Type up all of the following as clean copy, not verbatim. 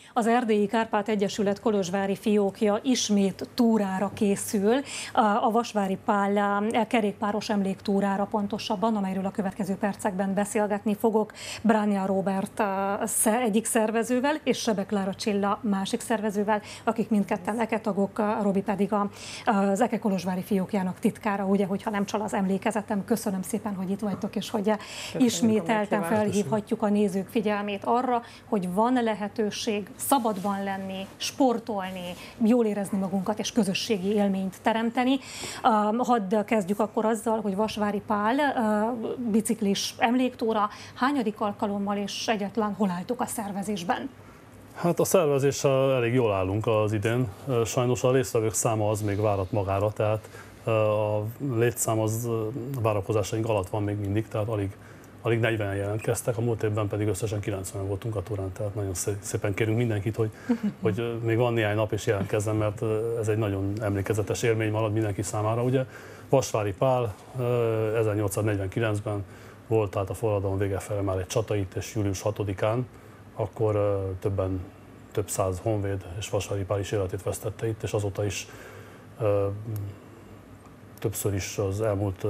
Az Erdélyi Kárpát Egyesület kolozsvári fiókja ismét túrára készül, a Vasvári Pál kerékpáros emléktúrára pontosabban, amelyről a következő percekben beszélgetni fogok Bránja Róbert egyik szervezővel, és Sebe Klára Csilla másik szervezővel, akik mindketten eketagok, Robi pedig az Eke kolozsvári fiókjának titkára, ugye, hogyha nem csal az emlékezetem. Köszönöm szépen, hogy itt vagytok, és hogy ismételten felhívhatjuk a nézők figyelmét arra, hogy van lehetőség szabadban lenni, sportolni, jól érezni magunkat és közösségi élményt teremteni. Hadd kezdjük akkor azzal, hogy Vasvári Pál biciklis emléktúra hányadik alkalommal és egyetlen hol álltok a szervezésben? Hát a szervezéssel elég jól állunk az idén. Sajnos a résztvevők száma az még várat magára, tehát a létszám az várakozásaink alatt van még mindig, tehát alig 40-en jelentkeztek, a múlt évben pedig összesen 90-en voltunk a túrán, tehát nagyon szépen kérünk mindenkit, hogy még van néhány nap és jelentkezzen, mert ez egy nagyon emlékezetes élmény marad mindenki számára. Ugye Vasvári Pál 1849-ben volt, tehát a forradalom vége felé már egy csata itt, és július 6-án, akkor több száz honvéd és Vasvári Pál is életét vesztette itt, és azóta is többször is az elmúlt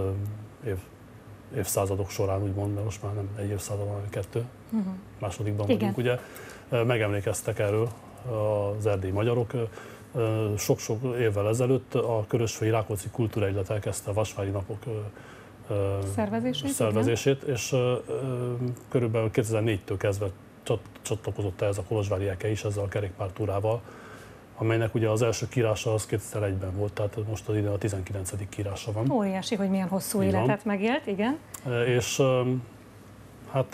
évszázadok során, úgymond, mert most már nem egy évszázad, hanem kettő, másodikban vagyunk, ugye, megemlékeztek erről az erdélyi magyarok. Sok-sok évvel ezelőtt a Körösfői Rákóczi Kultúraegylet elkezdte a Vasvári Napok szervezését, és körülbelül 2004-től kezdve csatlakozott ez a kolozsvári Eke is ezzel a kerékpártúrával, amelynek ugye az első kírása az 2001-ben volt, tehát most az idén a 19. kírása van. Óriási, hogy milyen hosszú életet megélt, igen. És hát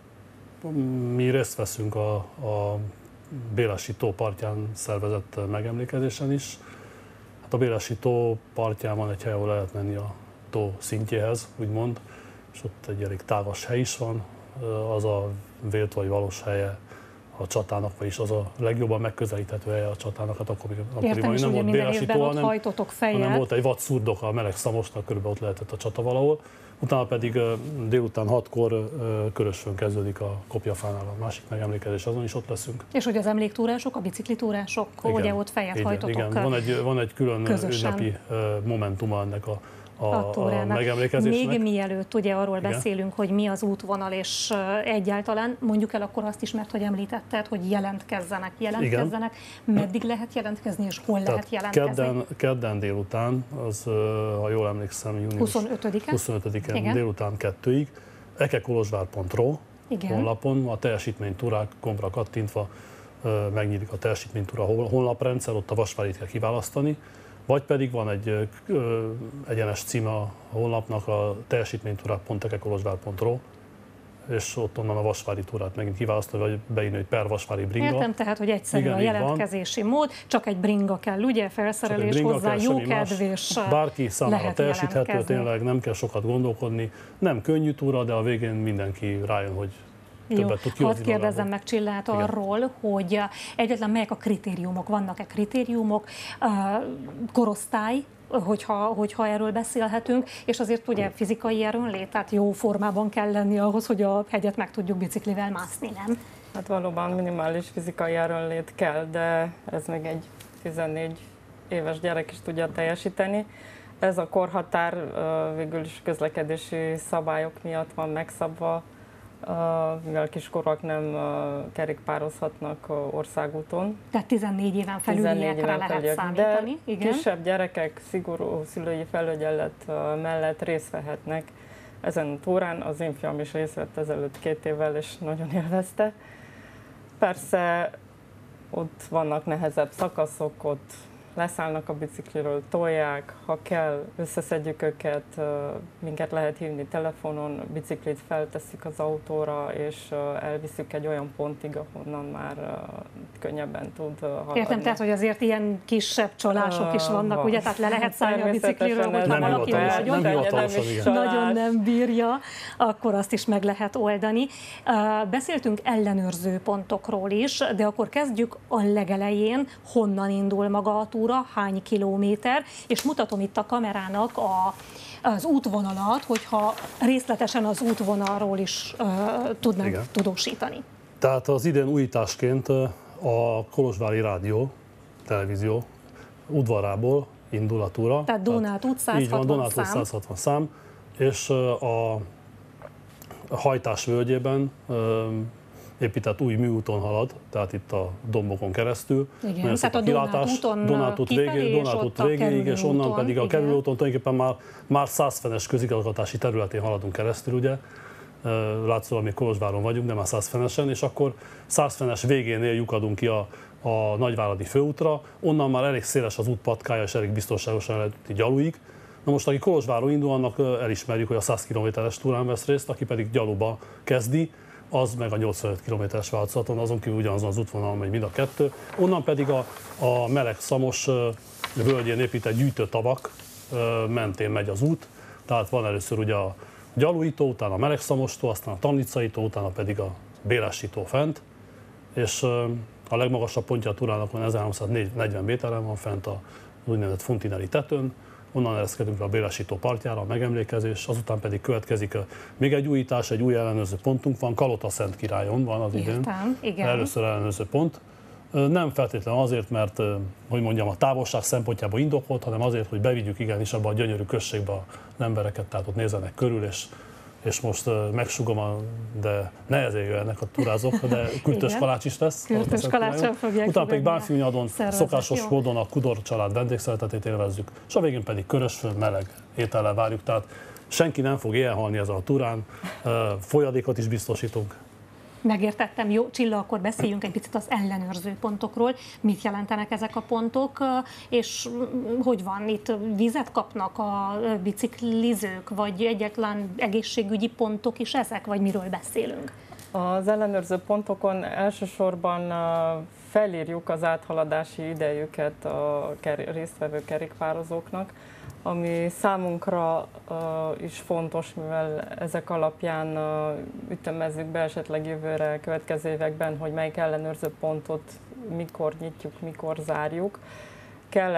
mi részt veszünk a Bélesi tó partján szervezett megemlékezésen is. Hát a Bélesi tó partján van egy hely, ahol lehet menni a tó szintjéhez, úgymond, és ott egy elég távas hely is van, az a vélt vagy valós helye a csatának, vagyis az a legjobban megközelíthető helye a csatának, hát akkoriban nem volt Bélesi tó, hanem volt egy vad szurdok a meleg szamosnak, körülbelül ott lehetett a csata valahol. Utána pedig délután 6-kor Körösfön kezdődik a Kopjafánál a másik megemlékezés, azon is ott leszünk. És hogy az emléktúrások, a biciklitúrások, ugye ott fejet hajtotok igen. Van egy külön ünnepi momentuma ennek a megemlékezésnek. Még mielőtt ugye arról beszélünk, hogy mi az útvonal, és egyáltalán mondjuk el akkor azt is, mert hogy említetted, hogy jelentkezzenek. Meddig lehet jelentkezni, és hol lehet jelentkezni? Kedden délután, az, ha jól emlékszem, június 25-én délután 2-ig, ekekolozsvár.ro honlapon, a teljesítménytúrák gombra kattintva megnyílik a teljesítménytúra honlaprendszer, ott a Vasvárit kell kiválasztani, vagy pedig van egy egyenes címe a honlapnak, a teljesítménytúrák.ekekolozsvár.ro, és ott onnan a Vasvári túrát megint kiválasztani, vagy beírni, hogy per Vasvári bringa. Értem, tehát, hogy egyszerű a jelentkezési mód, csak egy bringa kell, ugye, felszerelés hozzá, jó kedv, és bárki számára teljesíthető, tényleg nem kell sokat gondolkodni, nem könnyű túra, de a végén mindenki rájön, hogy többet tud kihozni. Hadd kérdezzem meg Csillát arról, hogy egyetlen melyek a kritériumok, vannak-e kritériumok, korosztály, hogyha erről beszélhetünk, és azért ugye fizikai erőnlét, tehát jó formában kell lenni ahhoz, hogy a hegyet meg tudjuk biciklivel mászni, nem? Hát valóban minimális fizikai erőnlét kell, de ez még egy 14 éves gyerek is tudja teljesíteni. Ez a korhatár végül is közlekedési szabályok miatt van megszabva, mivel kiskorúak nem kerékpározhatnak országúton. Tehát 14 éven felüliekre lehet számítani. De kisebb gyerekek szigorú szülői felügyelet mellett részt vehetnek ezen a túrán. Az én fiam is részt vett ezelőtt 2 évvel, és nagyon élvezte. Persze ott vannak nehezebb szakaszok, ott leszállnak a bicikliről, tolják, ha kell, összeszedjük őket, minket lehet hívni telefonon, biciklit feltesszük az autóra, és elviszük egy olyan pontig, ahonnan már könnyebben tud haladni. Értem, tehát, hogy azért ilyen kisebb csalások is vannak, ugye? Tehát le lehet szállni a bicikliről, hogyha valaki nagyon nem bírja, akkor azt is meg lehet oldani. Beszéltünk ellenőrző pontokról is, de akkor kezdjük a legelején, honnan indul maga a túra, hány kilométer, és mutatom itt a kamerának az útvonalat, hogyha részletesen az útvonalról is tudnánk tudósítani. Tehát az idén újításként a Kolozsvári Rádió, televízió udvarából indul a túra. Tehát Donát út 160 így van, Donát út 160 szám, és a Hajtás völgyében épített új műúton halad, tehát itt a dombokon keresztül. Igen, tehát a Donát út végéig, és onnan pedig a kerülőúton tulajdonképpen már 100 fenes közigazgatási területén haladunk keresztül, ugye. Látszólag még Kolozsváron vagyunk, de már 100 fenesen, és akkor 100 fenes végénél lyukadunk ki a Nagyváradi főútra, onnan már elég széles az út patkája, és elég biztonságosan lehet Gyaluig. Na most, aki Kolozsváron indul, annak elismerjük, hogy a 100 km-es túrán vesz részt, aki pedig Gyaluba kezdi, az meg a 85 km-es változaton, azon kívül ugyanazon az útvonalon megy mind a kettő. Onnan pedig a Meleg-Szamos völgyén épített gyűjtőtavak mentén megy az út, tehát van először ugye a Gyalui-tó, utána a Meleg-Szamostó, aztán a Tamnicai-tó, utána pedig a Bélássi-tó fent, és a legmagasabb pontja a túrának van 1340 méteren van fent a úgynevezett Fontinelli tetőn, onnan ereszkedünk a Bélássi-tó partjára, a megemlékezés, azután pedig következik még egy újítás, egy új ellenőrző pontunk van, Kalotaszent-Királyon van az idén. Igen. Először ellenőrző pont. Nem feltétlenül azért, mert hogy mondjam, a távolság szempontjából indokolt, hanem azért, hogy bevigyük igenis abba a gyönyörű községbe az embereket, tehát ott nézzenek körül, és most megsugom, de nehezen jöjjenek a túrázók, de kürtös kalács is lesz. Kürtös kaláccsal fogják. Utána pedig Bánffynyadon szokásos módon a Kudor család vendégszeretetét élvezzük, és a végén pedig Körösföld meleg étellel várjuk, tehát senki nem fog éjjelhalni ezen a túrán, folyadékot is biztosítunk. Megértettem. Jó, Csilla, akkor beszéljünk egy picit az ellenőrző pontokról. Mit jelentenek ezek a pontok, és hogy van itt? Vizet kapnak a biciklizők, vagy egyetlen egészségügyi pontok is ezek, vagy miről beszélünk? Az ellenőrző pontokon elsősorban felírjuk az áthaladási idejüket a résztvevő kerékpározóknak, ami számunkra is fontos, mivel ezek alapján ütemezzük be esetleg jövőre, következő években, hogy melyik ellenőrző pontot mikor nyitjuk, mikor zárjuk. Kell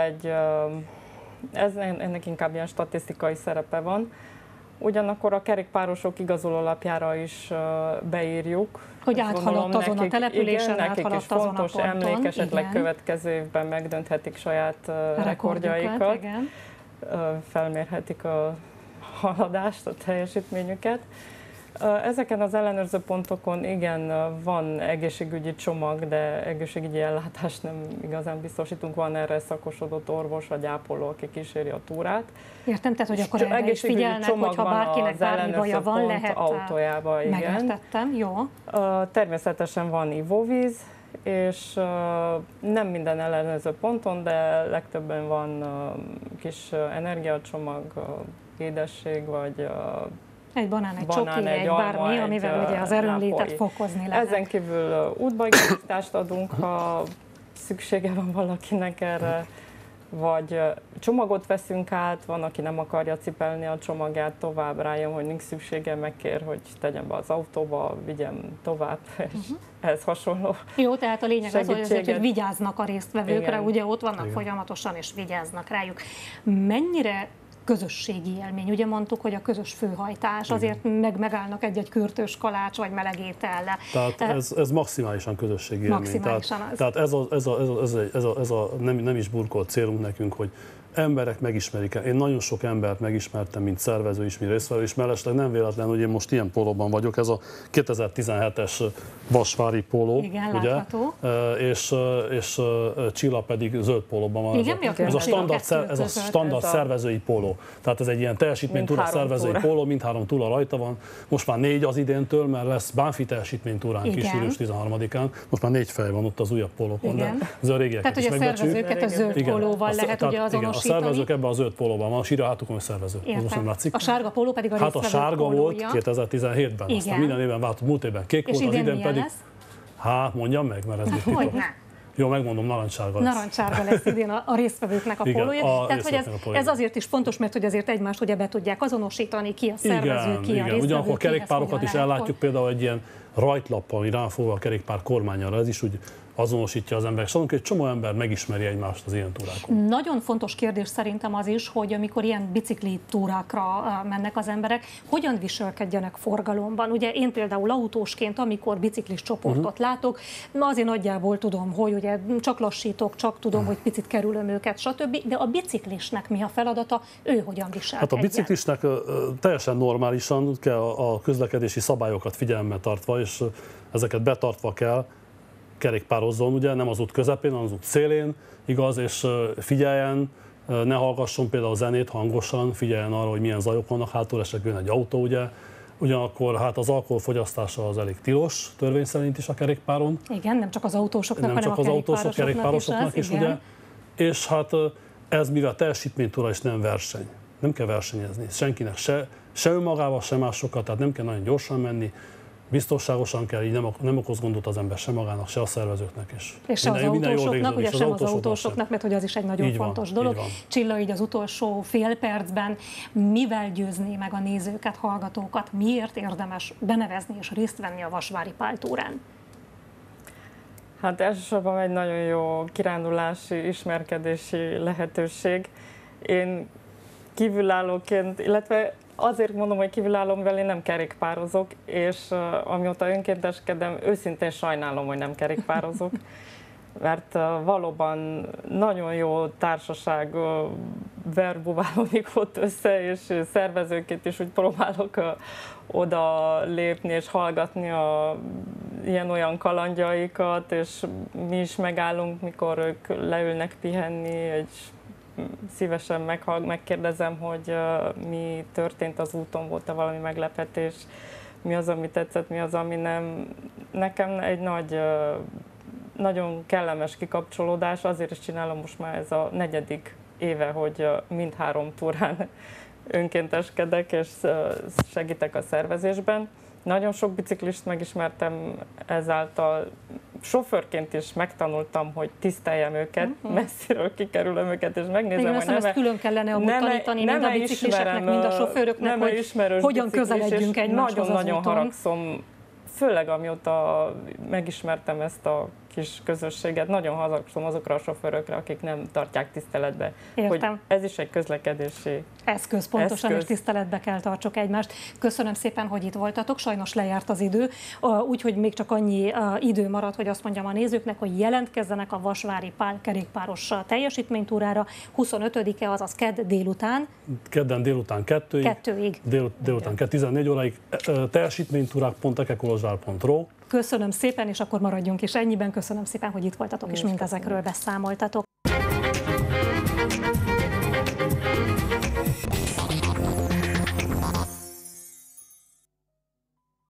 ennek inkább ilyen statisztikai szerepe van. Ugyanakkor a kerékpárosok igazolólapjára is beírjuk. Hogy áthaladt azon a településen, igen, nekik is fontos emlék, esetleg következő évben megdönthetik saját rekordjaikat. Igen. Felmérhetik a haladást, a teljesítményüket. Ezeken az ellenőrző pontokon igen, van egészségügyi csomag, de egészségügyi ellátást nem igazán biztosítunk. Van erre szakosodott orvos vagy ápoló, aki kíséri a túrát. Értem, tehát hogy akkor erre is figyelnek, hogyha bárkinek bármi baja van, lehet autójába, igen. Megértettem, jó. Természetesen van ivóvíz, és nem minden ellenőrző ponton, de legtöbben van kis energiacsomag, édesség, vagy egy banán, egy csoki, egy bármi, amivel ugye az erőnlétet fokozni lehet. Ezen kívül útbaigazítást adunk, ha szüksége van valakinek erre, vagy csomagot veszünk át, van, aki nem akarja cipelni a csomagját tovább, rájön, hogy nincs szüksége, megkér, hogy tegyem be az autóba, vigyem tovább, és ehhez hasonló. Jó, tehát a lényeg az, hogy vigyáznak a résztvevőkre, igen. Ugye ott vannak igen. Folyamatosan, és vigyáznak rájuk. Mennyire közösségi élmény? Ugye mondtuk, hogy a közös főhajtás, azért megállnak egy-egy kürtős kalács, vagy meleg étellel. Tehát ez maximálisan közösségi élmény. Maximálisan tehát ez a nem is burkolt célunk nekünk, hogy emberek megismerik. Én nagyon sok embert megismertem, mint szervező is, mint résztvevő, és mellesleg nem véletlen, hogy én most ilyen pólóban vagyok. Ez a 2017-es vasvári póló, igen, ugye? És Csilla pedig zöld pólóban van. Igen, ez a standard szervezői póló. Tehát ez egy ilyen teljesítménytúra szervezői póló, mindhárom túra rajta van. Most már 4 az idéntől, mert lesz Bánffy teljesítménytúránk is július 13-án. Most már 4 fej van ott az újabb pólókon, de ez a régieket is megbecsüljük. Tehát, hogy a szervezőket a zöld pólóval lehet ugye azonosítani. A szervezők ebben a zöld pólóban van, a sírja hátukon, hogy szervező. Most nem látszik. A sárga póló pedig a résztvevők Hát a sárga pólója. volt 2017-ben, aztán minden évben váltott, múlt évben kék és volt, az idén pedig... Lesz? Hát mondjam meg, mert ez mit titok. Jó, megmondom, narancssárga lesz. Narancssárga lesz idén a résztvevőknek a pólója. Tehát, hogy ez azért is fontos, mert hogy azért egymást ugye be tudják azonosítani, ki a szervező, ki a résztvevő. Ugyanakkor a kerékpárokat is ellátjuk, például egy ilyen rajtlappal, ami ráfogva a kerékpár kormányára, ez is úgy azonosítja az emberek. Szóval egy csomó ember megismeri egymást az ilyen túrákon. Nagyon fontos kérdés szerintem az is, hogy amikor ilyen bicikli túrákra mennek az emberek, hogyan viselkedjenek forgalomban. Ugye én például autósként, amikor biciklis csoportot látok, azért nagyjából tudom, hogy ugye csak lassítok, csak tudom, hogy picit kerülöm őket, stb. De a biciklisnek mi a feladata, ő hogyan viselkedjen? Hát a biciklisnek teljesen normálisan kell a közlekedési szabályokat figyelemmel tartva, és ezeket betartva kell kerékpározzon, ugye, nem az út közepén, hanem az út szélén, igaz, és figyeljen, ne hallgasson például zenét hangosan, figyeljen arra, hogy milyen zajok vannak, hátul esetleg jön egy autó, ugye. Ugyanakkor hát az alkoholfogyasztása az elég tilos, törvény szerint is a kerékpáron. Igen, nem csak az autósoknak, nem hanem csak a az kerékpárosoknak is, ugye. És hát ez mivel teljesítménytúra és nem verseny. Nem kell versenyezni senkinek, se önmagával, se másokkal, tehát nem kell nagyon gyorsan menni, biztonságosan kell, így nem okoz gondot az ember se magának, se a szervezőknek is. És se az autósoknak, ugye sem az autósoknak, mert hogy az is egy nagyon fontos dolog. Csilla, így az utolsó fél percben mivel győzné meg a nézőket, hallgatókat, miért érdemes benevezni és részt venni a Vasvári Pál túrán? Hát elsősorban egy nagyon jó kirándulási, ismerkedési lehetőség. Én kívülállóként, illetve azért mondom, hogy kívülálló, mivel én nem kerékpározok, és amióta önkénteskedem, őszintén sajnálom, hogy nem kerékpározok, mert valóban nagyon jó társaság verbuválódik ott össze, és szervezőként is úgy próbálok oda lépni és hallgatni a ilyen-olyan kalandjaikat, és mi is megállunk, mikor ők leülnek pihenni, szívesen megkérdezem, hogy mi történt az úton, volt-e valami meglepetés, mi az, ami tetszett, mi az, ami nem. Nekem egy nagyon kellemes kikapcsolódás, azért is csinálom most már ez a 4. éve, hogy mindhárom túrán önkénteskedek és segítek a szervezésben. Nagyon sok biciklist megismertem ezáltal, sofőrként is megtanultam, hogy tiszteljem őket, messziről kikerülöm őket, és megnézem, igen, hogy ezt külön kellene amúgy tanítani, mind a bicikliseknek, mind a sofőröknek, hogy hogyan közeledjünk egymáshoz az úton. Nagyon-nagyon haragszom, főleg amióta megismertem ezt a kis közösséget, nagyon haragszom azokra a sofőrökre, akik nem tartják tiszteletbe. Hogy ez is egy közlekedési eszköz, pontosan, és tiszteletbe kell tartsuk egymást. Köszönöm szépen, hogy itt voltatok, sajnos lejárt az idő, úgyhogy még csak annyi idő maradt, hogy azt mondjam a nézőknek, hogy jelentkezzenek a Vasvári Pál kerékpáros teljesítménytúrára 25-e, azaz kedd délután. Kedden délután 2-ig. Délután 14 óráig. Teljesítménytúrák.ekekolozsvár.ro. Köszönöm szépen, és akkor maradjunk is ennyiben. Köszönöm szépen, hogy itt voltatok, és mindezekről beszámoltatok.